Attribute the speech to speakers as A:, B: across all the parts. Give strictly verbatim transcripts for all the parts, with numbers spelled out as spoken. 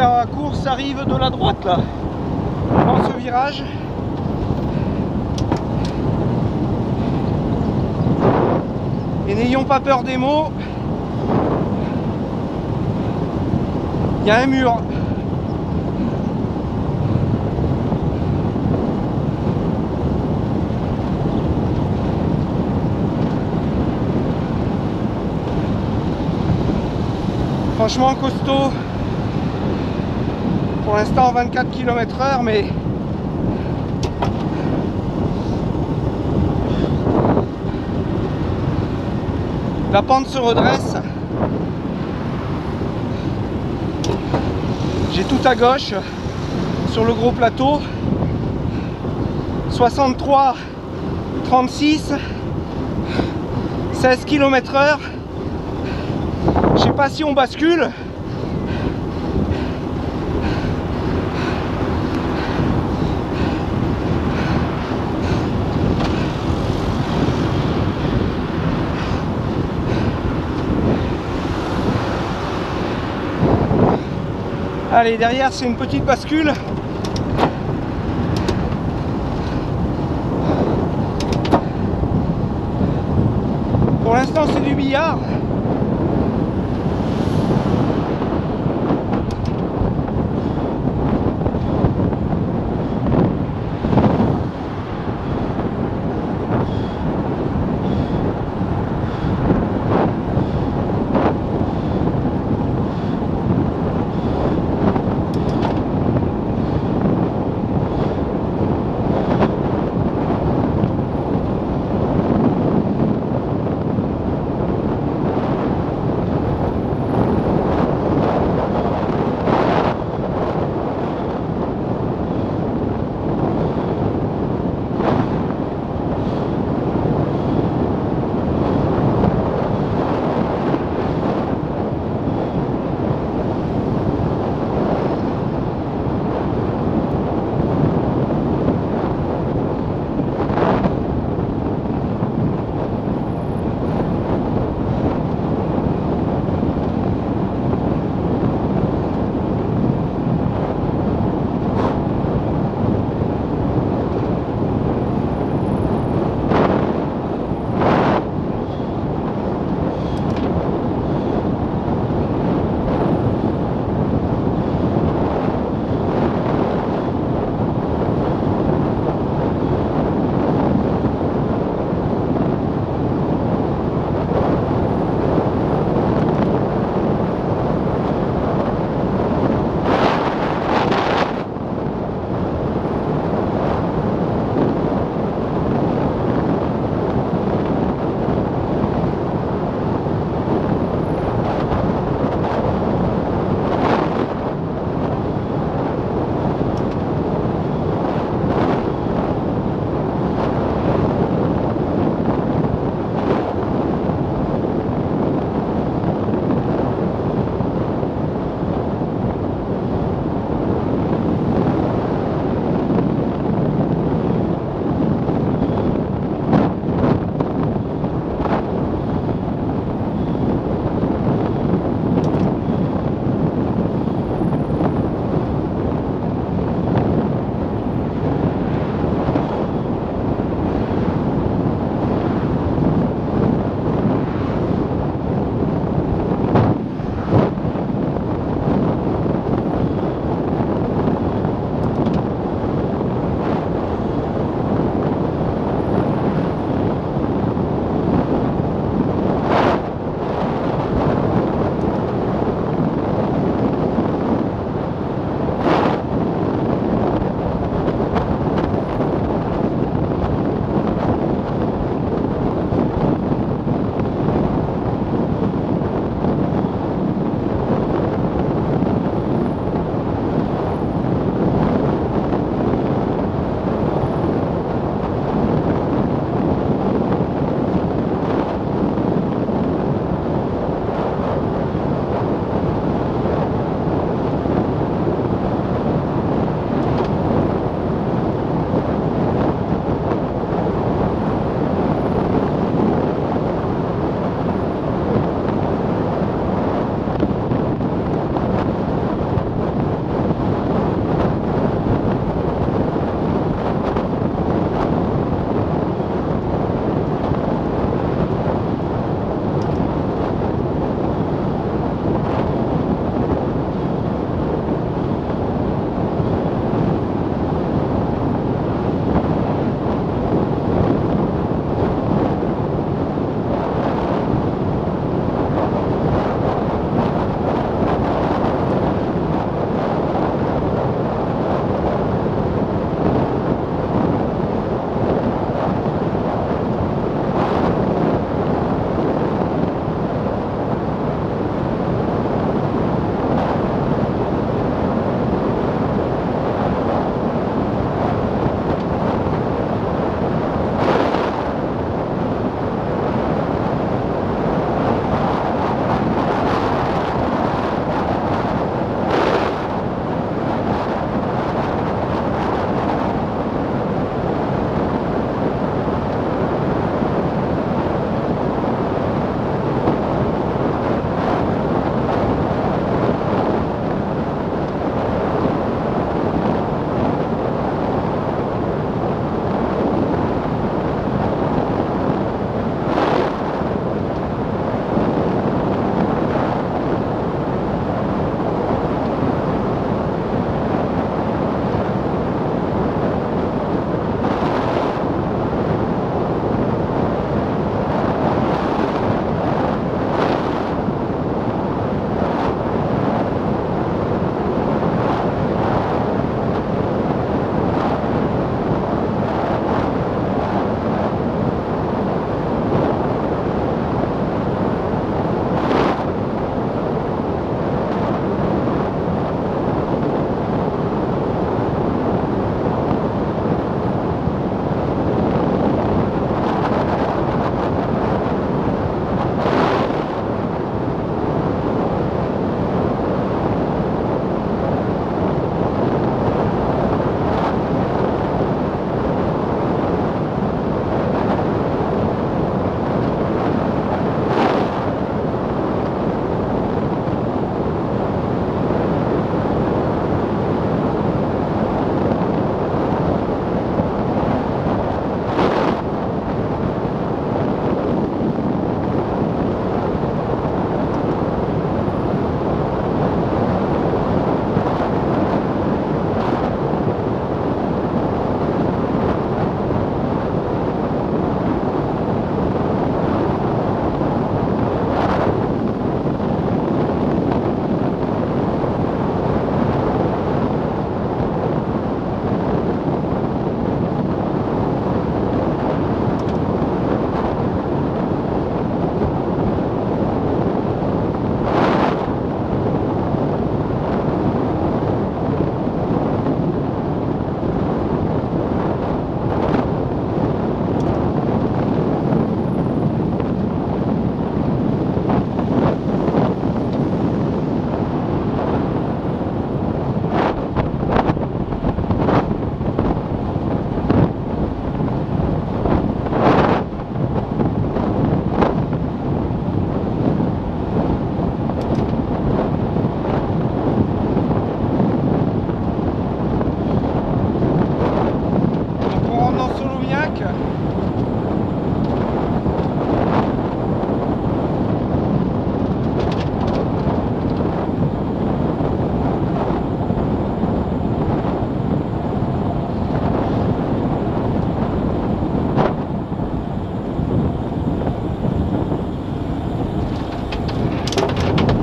A: la course arrive de la droite là, dans ce virage. Et n'ayons pas peur des mots, il y a un mur. Franchement costaud. Pour l'instant vingt-quatre kilomètres heure, mais la pente se redresse. J'ai tout à gauche sur le gros plateau. soixante-trois trente-six, seize kilomètres heure. Je sais pas si on bascule. Allez, derrière c'est une petite bascule. Pour l'instant c'est du billard.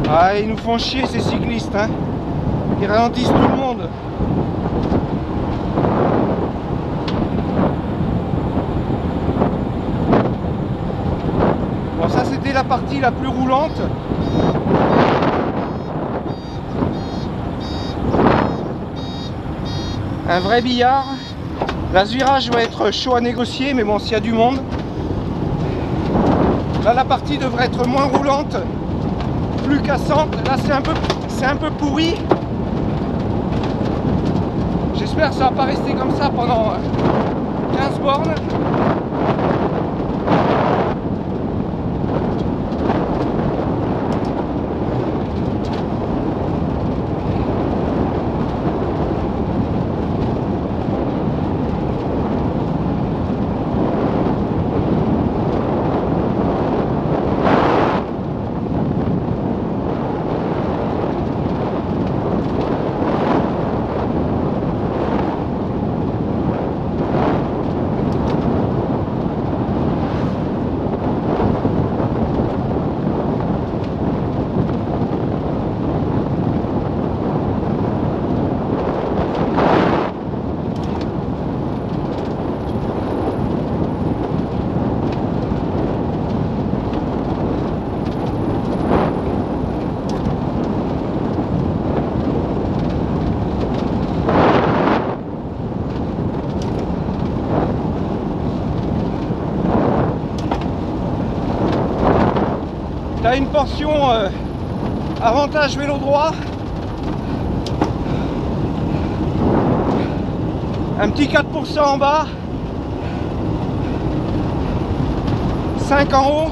B: Ah, ils nous font chier ces cyclistes, hein. Ils ralentissent tout le monde. Bon, ça c'était la partie la plus roulante. Un vrai billard. Là, ce virage va être chaud à négocier, mais bon, s'il y a du monde. Là, la partie devrait être moins roulante, plus cassante. Là, c'est un peu, c'est un peu pourri. J'espère que ça va pas rester comme ça pendant quinze bornes. T'as une portion euh, avantage vélo droit, un petit quatre pour cent en bas, cinq en haut.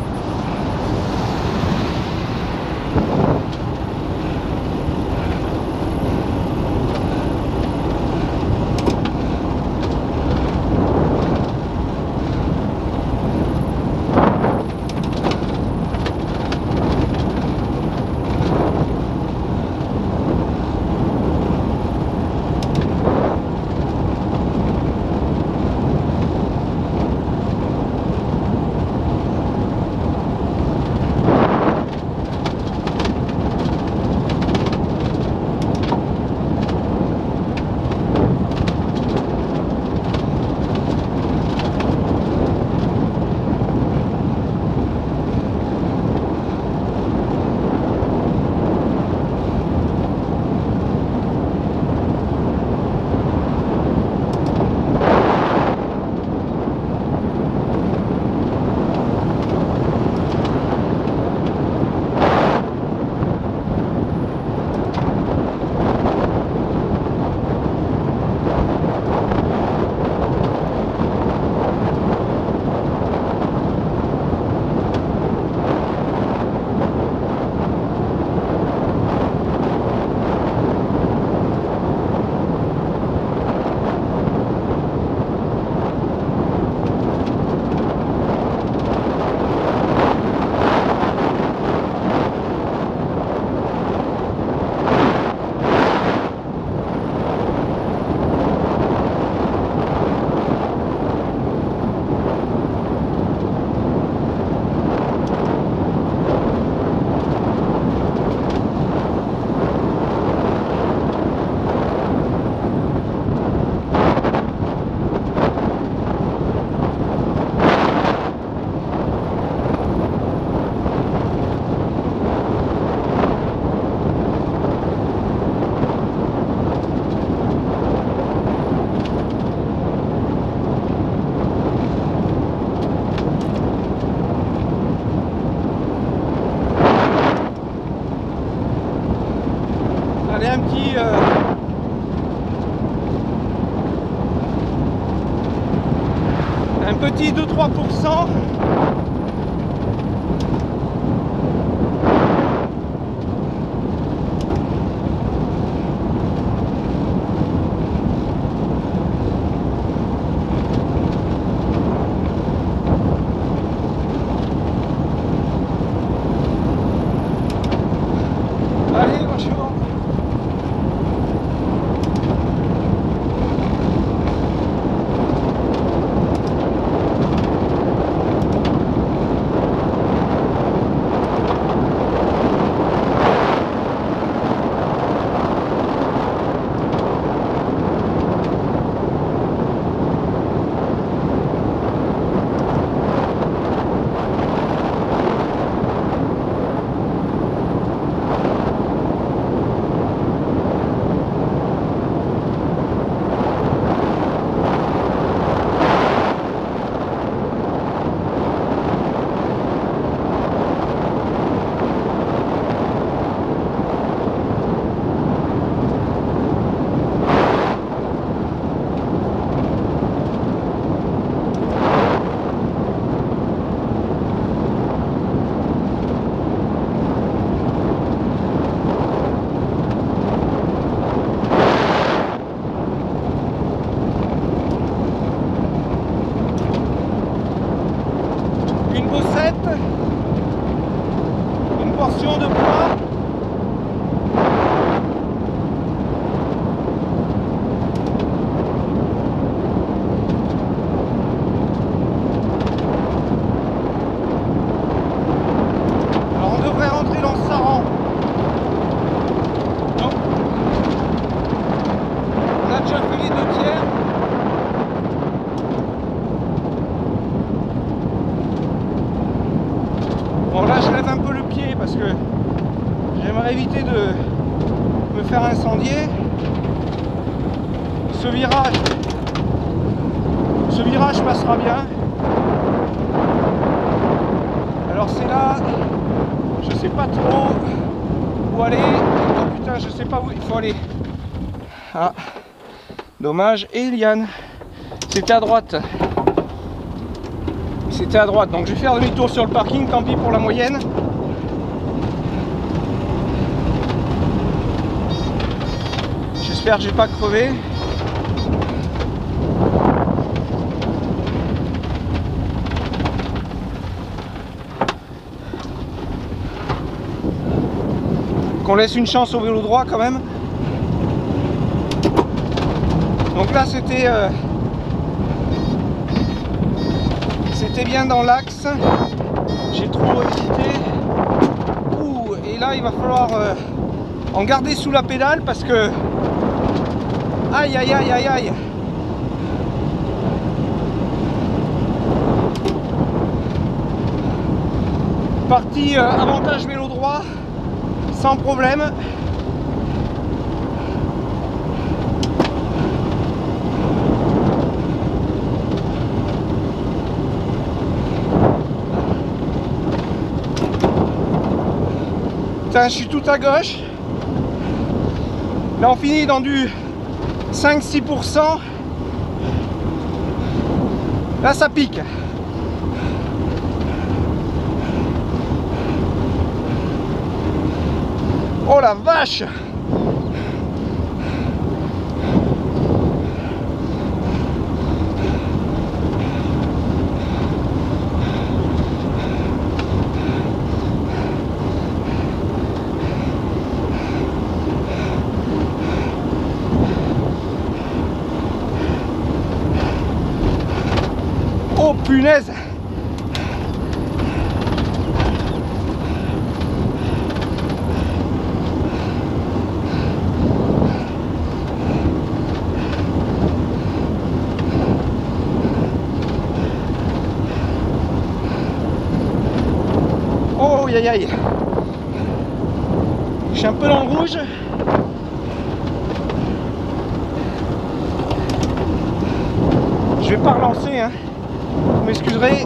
B: Un petit euh, un petit deux trois pour cent. Allez, bonjour. proportion de poids. Alors on devrait rentrer dans le Saran.
A: Non.
B: On a déjà fait les deux tiers. Bon là je lève un peu le pied parce que j'aimerais éviter de me faire incendier. Ce virage, ce virage passera bien. Alors c'est là, je sais pas trop où aller. Oh putain, je sais pas où il faut aller. Ah, dommage. Et Eliane, c'était à droite. C'était à droite, donc je vais faire demi-tour sur le parking, tant pis pour la moyenne. J'espère que j'ai pas crevé. Qu'on laisse une chance au vélo droit quand même. Donc là c'était euh, c'était bien dans l'axe. J'ai trop hésité. Ouh, et là il va falloir euh, en garder sous la pédale parce que aïe aïe aïe aïe aïe. Partie euh, avantage vélo droit sans problème. Putain, je suis tout à gauche. Là on finit dans du cinq à six pour cent. Là ça pique. Oh la vache! Oh punaise! Oh aïe aïe! Je suis un peu dans le rouge. Je vais pas relancer, hein. Vous m'excuserez.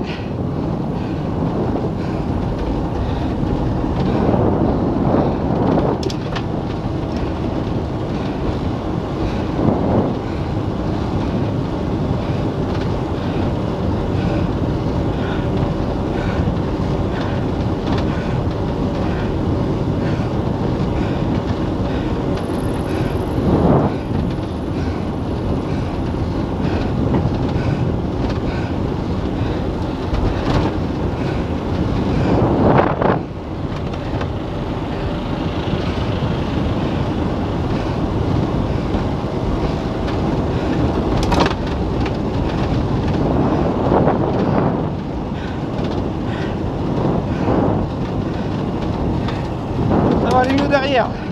B: Ça va aller mieux derrière.